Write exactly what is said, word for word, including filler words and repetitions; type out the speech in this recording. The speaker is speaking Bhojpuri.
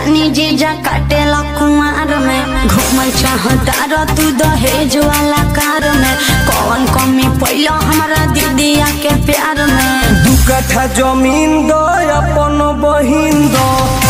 जानी जीजा काटेला कुमार में घूमल चाहता तू दहेज वाला कार में कौन कमी पैलो हमारा दीदिया के प्यार में। दू कट्ठा जमीन दो अपन बहिन दो